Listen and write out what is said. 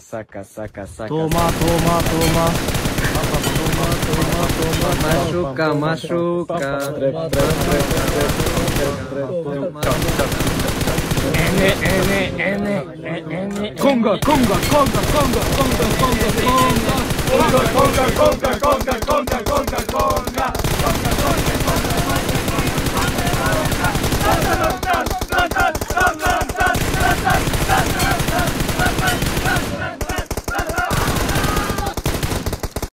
Saka, saka, saka. Toma, toma, toma. Machuca, machuca. Conga, conga, conga, conga, conga, conga, conga, conga, conga, conga, conga.